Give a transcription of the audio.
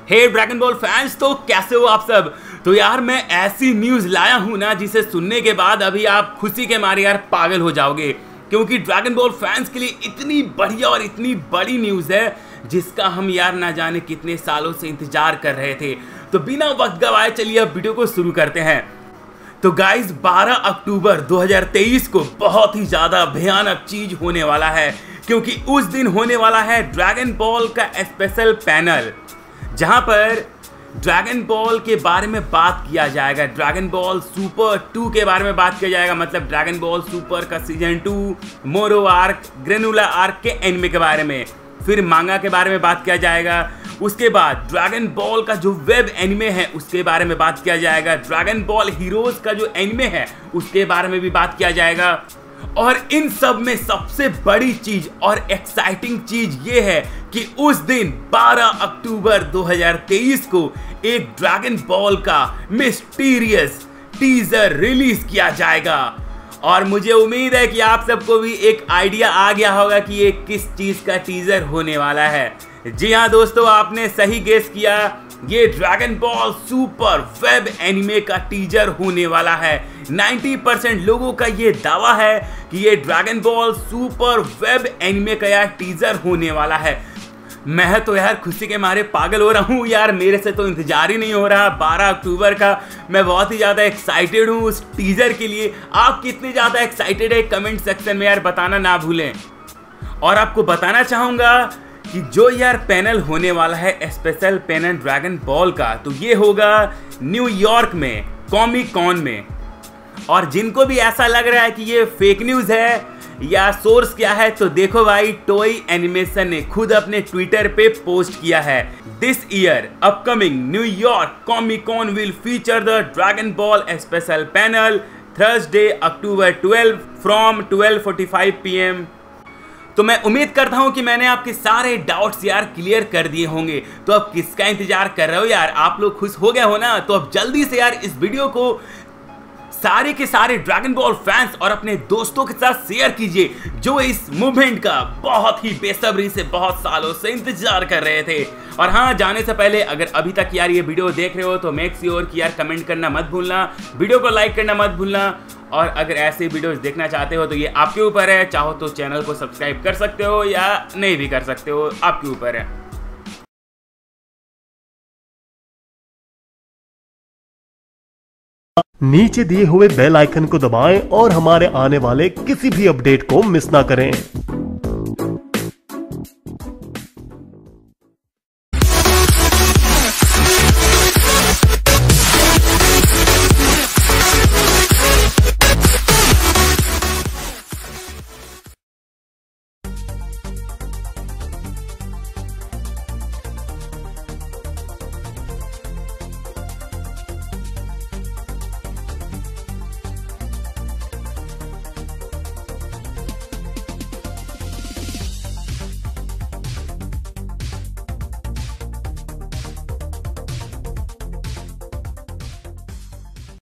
हे dragon ball fans, तो कैसे हो आप सब। तो यार मैं ऐसी न्यूज़ लाया हूँ ना जिसे सुनने के बाद अभी आप खुशी के मारे यार पागल हो जाओगे, क्योंकि ड्रैगन बॉल फैंस के लिए इतनी बढ़िया और इतनी बड़ी न्यूज़ है जिसका हम यार ना जाने कितने सालों से इंतजार कर रहे थे। तो बिना वक्त गवाए चलिए अब वीडियो को शुरू करते हैं। तो गाइस 12 अक्टूबर 2023 को बहुत ही ज़्यादा भयानक चीज़ होने वाला है, क्योंकि उस दिन होने वाला है ड्रैगन बॉल का स्पेशल पैनल, जहां पर ड्रैगन बॉल के बारे में बात किया जाएगा। ड्रैगन बॉल सुपर 2 के बारे में बात किया जाएगा, मतलब ड्रैगन बॉल सुपर का season 2, Moro arc, Granolah arc के एनिमे के बारे में, फिर मांगा के बारे में बात किया जाएगा। उसके बाद ड्रैगन बॉल का जो वेब एनिमे है उसके बारे में बात किया जाएगा। ड्रैगन बॉल हीरोज का जो एनिमे है उसके बारे में भी बात किया जाएगा। और इन सब में सबसे बड़ी चीज और एक्साइटिंग चीज ये है कि उस दिन 12 अक्टूबर 2023 को एक ड्रैगन बॉल का मिस्टीरियस टीजर रिलीज किया जाएगा। और मुझे उम्मीद है कि आप सबको भी एक आइडिया आ गया होगा कि ये किस चीज का टीजर होने वाला है। जी हाँ दोस्तों, आपने सही गेस किया, ये Dragon Ball Super web anime का टीजर होने वाला है। 90% लोगों का ये दावा है कि ये Dragon Ball Super web anime का यार टीजर होने वाला है। मैं तो यार खुशी के मारे पागल हो रहा हूँ यार, मेरे से तो इंतजार ही नहीं हो रहा 12 अक्टूबर का। मैं बहुत ही ज़्यादा एक्साइटेड हूँ उस टीजर के लिए। आप कितने ज़्यादा एक्साइटेड है कमेंट सेक्शन में यार बताना ना भूलें। और आपको बताना चाहूँगा कि जो यार पैनल होने वाला है स्पेशल पैनल ड्रैगन बॉल का, तो ये होगा न्यूयॉर्क में कॉमिक कॉन में। और जिनको भी ऐसा लग रहा है कि ये फेक न्यूज़ है या सोर्स क्या है, तो देखो भाई, टोई एनिमेशन ने खुद अपने ट्विटर पे पोस्ट किया है, this year upcoming New York Comic Con will feature the Dragon Ball special panel Thursday October 12 from 12:45 PM। तो मैं उम्मीद करता हूं कि मैंने आपके सारे डाउट्स यार क्लियर कर दिए होंगे। तो अब किसका इंतजार कर रहे हो यार, आप लोग खुश हो गए हो ना। तो अब जल्दी से यार इस वीडियो को सारे के सारे ड्रैगन बॉल फैंस और अपने दोस्तों के साथ शेयर कीजिए जो इस मूवमेंट का बहुत ही बेसब्री से बहुत सालों से इंतजार कर रहे थे। और हाँ, जाने से पहले अगर अभी तक यार ये वीडियो देख रहे हो तो मेक श्योर कि यार कमेंट करना मत भूलना, वीडियो को लाइक करना मत भूलना। और अगर ऐसे वीडियोस देखना चाहते हो तो ये आपके ऊपर है, चाहो तो चैनल को सब्सक्राइब कर सकते हो या नहीं भी कर सकते हो, आपके ऊपर है। नीचे दिए हुए बेल आइकन को दबाएं और हमारे आने वाले किसी भी अपडेट को मिस ना करें।